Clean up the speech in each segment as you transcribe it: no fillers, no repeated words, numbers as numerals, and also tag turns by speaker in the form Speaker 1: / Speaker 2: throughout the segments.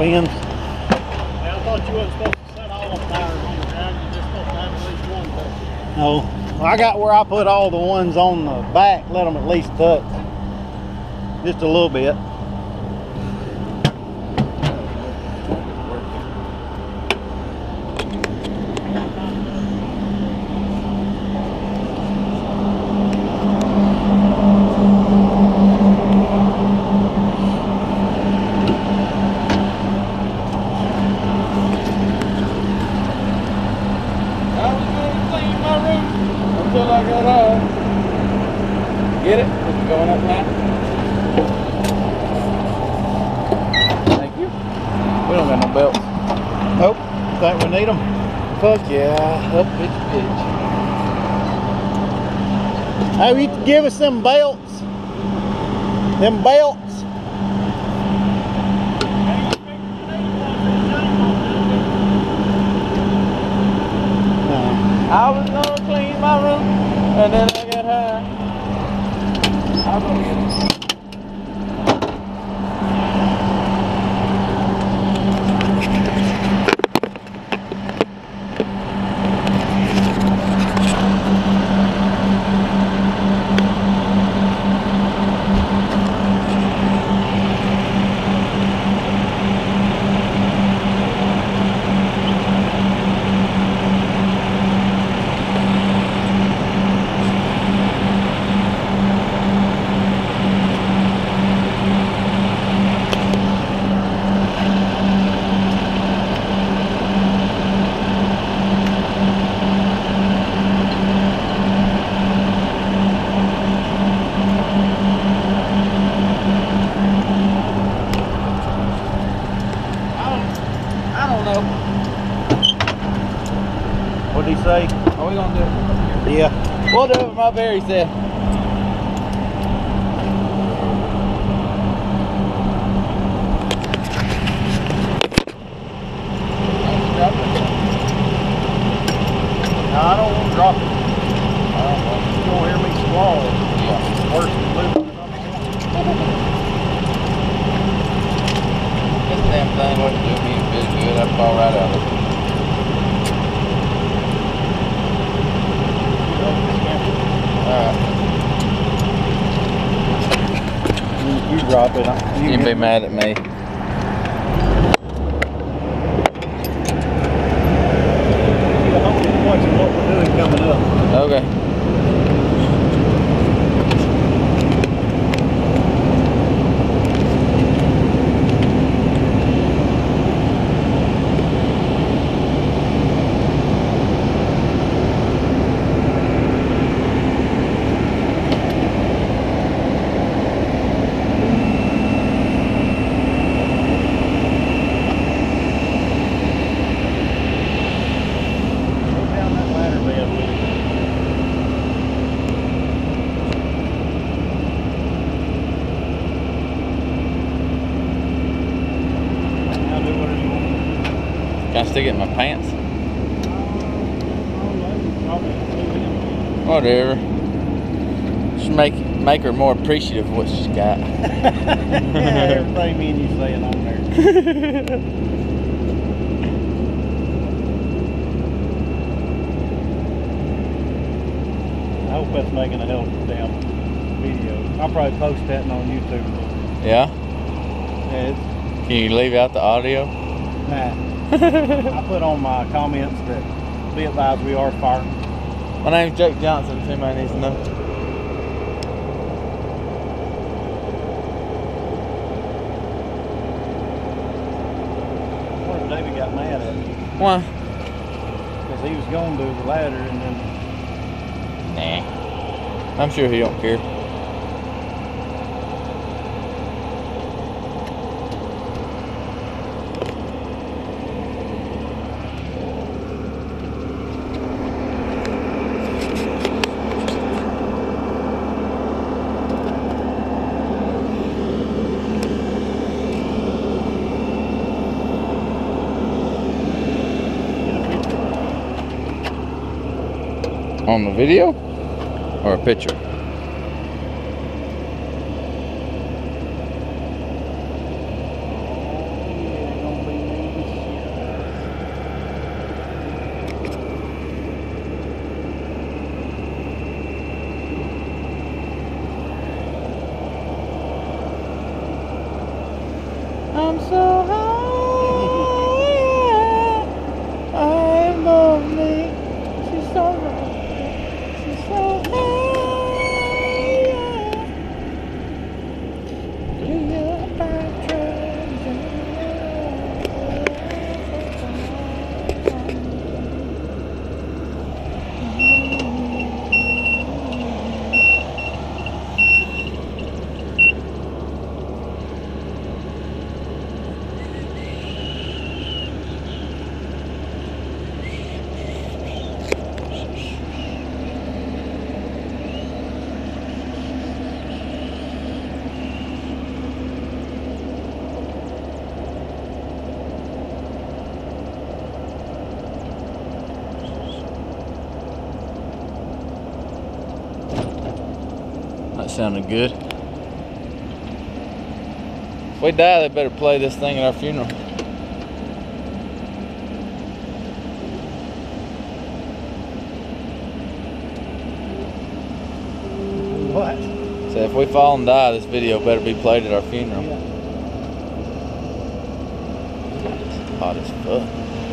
Speaker 1: pins.
Speaker 2: Yeah, I thought you wasn't supposed to set all the tires on the ground. You're just supposed to have at least one touch.
Speaker 1: No, I got where I put all the ones on the back, let them at least touch. Just a little bit.
Speaker 3: Get it? Is it going up now? Thank you. We don't got no belts.
Speaker 1: Nope. Think we need them?
Speaker 3: Fuck yeah. Help bitch.
Speaker 1: Hey, you can give us them belts. Them belts.
Speaker 3: I was gonna clean my room and then I got high. I'll go get it.
Speaker 1: What'd he say?
Speaker 3: Are we gonna do it?
Speaker 1: Yeah.
Speaker 3: We'll do it, my Barry said.
Speaker 1: No, I don't want to drop it. I don't know. You're gonna hear me squall.
Speaker 3: Yeah.
Speaker 1: It's worse than moving it
Speaker 3: This damn thing wouldn't do me a bit good. I'd fall right out of it.
Speaker 1: You drop it.
Speaker 3: You'd be mad at me.
Speaker 1: Watching what we're doing coming up.
Speaker 3: Okay. Can I stick it in my pants? Whatever. Just make her more appreciative of what she's got.
Speaker 1: Everything me and you saying on there. I hope that's making a hell of a damn video. I'll probably post that on YouTube.
Speaker 3: Yeah?
Speaker 1: Yeah,
Speaker 3: Can you leave out the audio?
Speaker 1: nah. I put on my comments that be advised we are firemen.
Speaker 3: My name's Jake Johnson, if anybody needs to know.
Speaker 1: I wonder if David got mad at me.
Speaker 3: Why?
Speaker 1: Because he was going to do the ladder and then...
Speaker 3: Nah. I'm sure he don't care. On the video or a picture? sounded good. If we die, they better play this thing at our funeral.
Speaker 1: What?
Speaker 3: So if we fall and die, this video better be played at our funeral.
Speaker 1: Yeah.
Speaker 3: It's hot as fuck.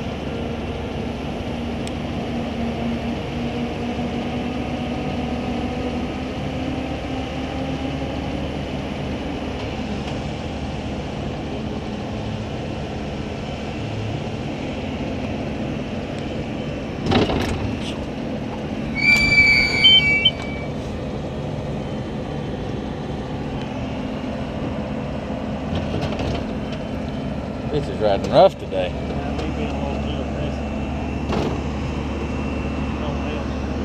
Speaker 3: This is riding rough today.
Speaker 2: Yeah, me being a little too aggressive. Don't help.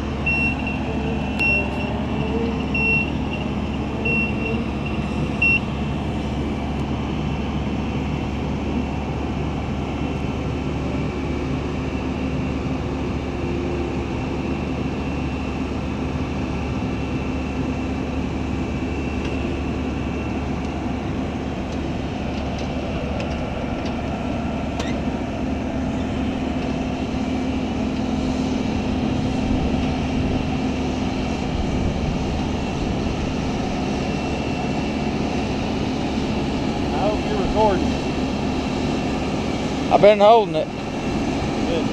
Speaker 2: I hope you're recording.
Speaker 3: I've been holding it.
Speaker 2: Good.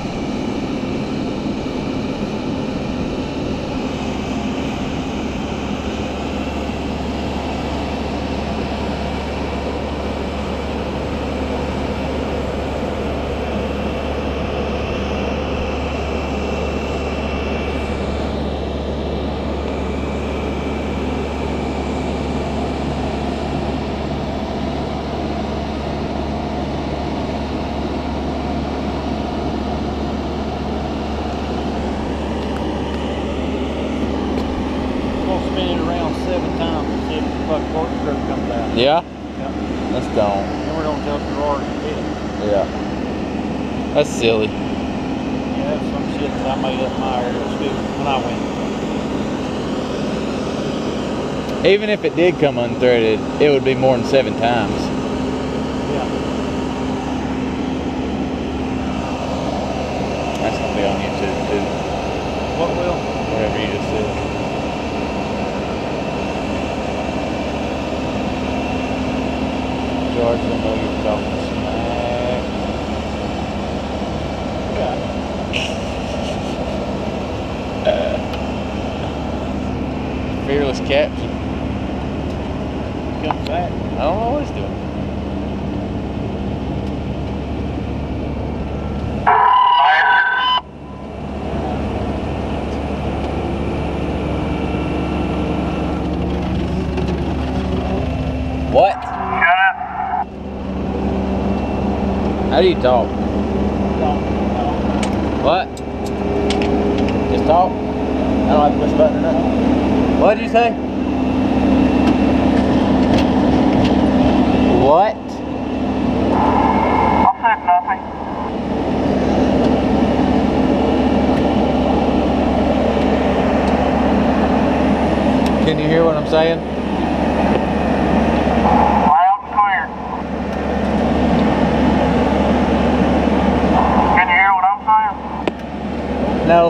Speaker 3: Yeah?
Speaker 2: Yep.
Speaker 3: That's gone.
Speaker 2: Then we're gonna tell Gerard to get it.
Speaker 3: Yeah. That's silly.
Speaker 2: Yeah, that's some shit that I made up in my area of school when I went.
Speaker 3: Even if it did come unthreaded, it would be more than 7 times.
Speaker 2: Yeah.
Speaker 3: That's gonna be on YouTube too.
Speaker 2: What will?
Speaker 3: Whatever you just said. George, I know you're talking smack.
Speaker 2: Yeah.
Speaker 3: Fearless captain.
Speaker 2: Comes back.
Speaker 3: I don't know what he's doing. What? How do you talk? What? Just talk? I don't have to push a button or nothing. What did you say? What?
Speaker 4: I said nothing.
Speaker 3: Can you hear what I'm saying?
Speaker 4: Loud and clear. Can you hear what I'm saying?
Speaker 3: No.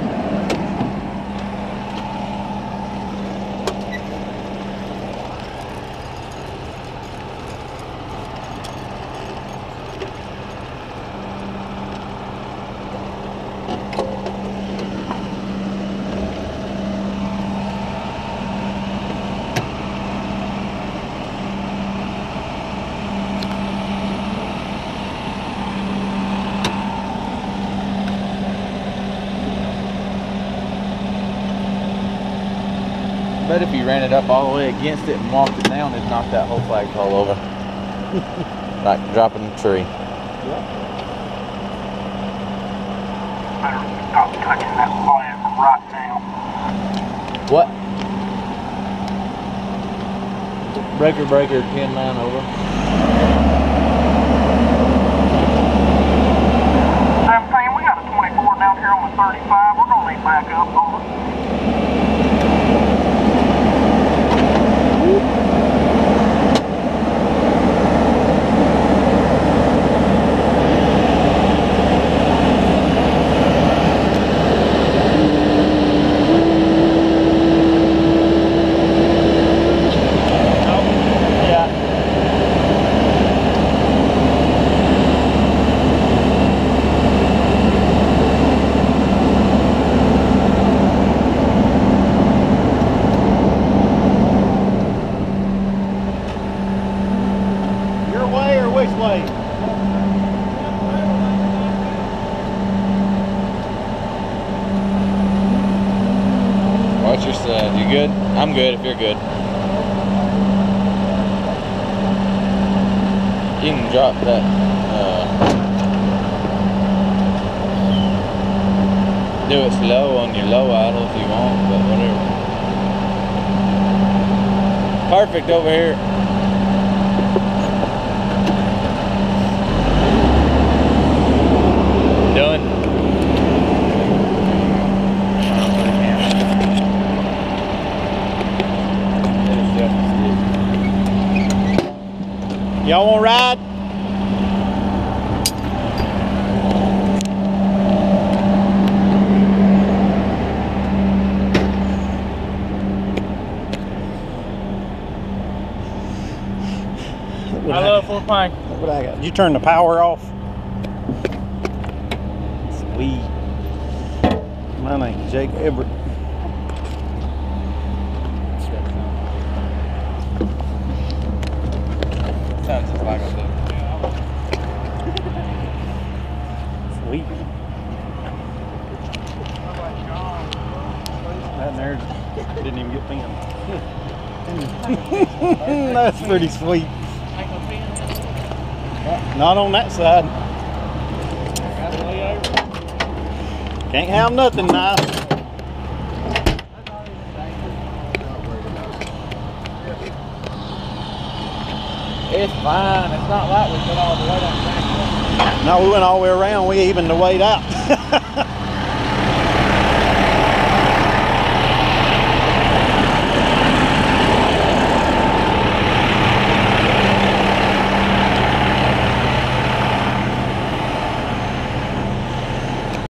Speaker 3: Bet if you ran it up all the way against it and walked it down, it'd knock that whole flagpole over. Like dropping a tree.
Speaker 4: Better stop touching that flag right now.
Speaker 3: What? Breaker, 10-9 over.
Speaker 4: 17, we got a 24 down here on the 35. We're gonna need backup on it.
Speaker 3: What's your side? You good? I'm good if you're good. You can drop that. Do it slow on your low idle if you want, but whatever. Perfect over here. Done.
Speaker 1: Y'all want to ride?
Speaker 3: I love Fort Payne.
Speaker 1: Look what I got. Did you turn the power off? Sweet. My name's Jake Everett.
Speaker 3: Sounds just like I do.
Speaker 1: Sweet. That there didn't even get pinned. That's pretty sweet. Not on that side. Can't have nothing now.
Speaker 3: It's fine. It's not like we put all the weight on the back.
Speaker 1: No, we went all the way around. We evened the weight out.